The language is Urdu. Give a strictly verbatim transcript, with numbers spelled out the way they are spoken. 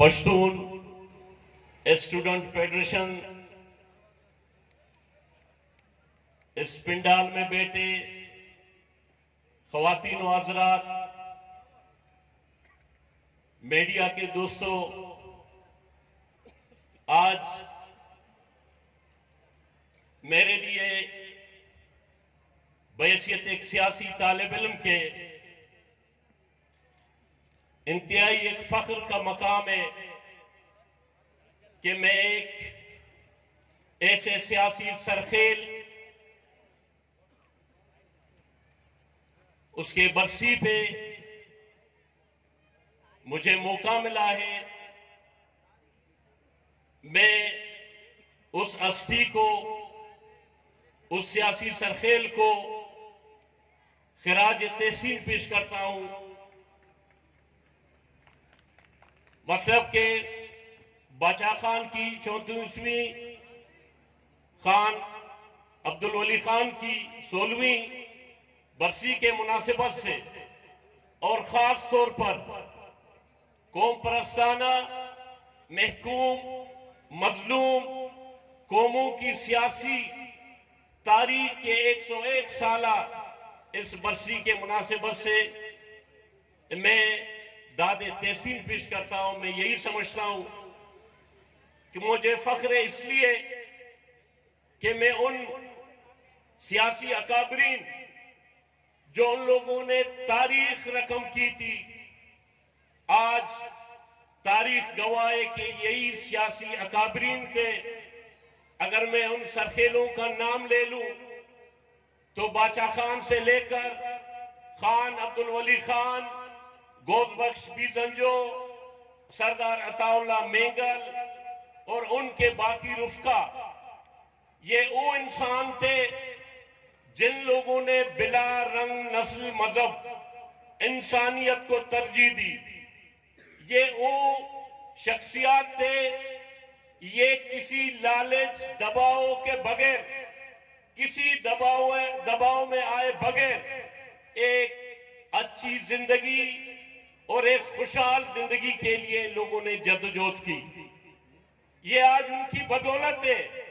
پشتون اسٹوڈنٹ فیڈریشن اس پنڈال میں بیٹھے خواتین و حضرات، میڈیا کے دوستوں، آج میرے لیے بحیثیت ایک سیاسی طالب علم کے انتہائی ایک فخر کا مقام ہے کہ میں ایک ایسے سیاسی سرخیل اس کے برسی پہ مجھے موقع ملا ہے میں اس ہستی کو، اس سیاسی سرخیل کو خراج تحسین پیش کرتا ہوں۔ مطلب کہ باچا خان کی چونتیسویں، خان عبدالولی خان کی سولہویں برسی کے مناسبت سے اور خاص طور پر قوم پرستانہ محکوم مظلوم قوموں کی سیاسی تاریخ کے ایک سو ایک سالہ اس برسی کے مناسبت سے میں داد تحسین پیش کرتا ہوں۔ میں یہی سمجھتا ہوں کہ مجھے فخر ہے اس لیے کہ میں ان سیاسی اکابرین جو ان لوگوں نے تاریخ رقم کی تھی، آج تاریخ گواہ ہے کہ یہی سیاسی اکابرین تھے۔ اگر میں ان سرخیلوں کا نام لے لوں تو باچا خان سے لے کر خان عبدالولی خان، گوز بخش بیزنجو، سردار عطا اللہ مینگل اور ان کے باقی رفقا، یہ وہ انسان تھے جن لوگوں نے بلا رنگ نسل مذہب انسانیت کو ترجیح دی۔ یہ وہ شخصیات تھے، یہ کسی لالچ دباؤ کے بغیر، کسی دباؤ دباؤ میں آئے بغیر ایک اچھی زندگی اور ایک خوشحال زندگی کے لیے لوگوں نے جدوجہد کی۔ یہ آج ان کی بدولت ہے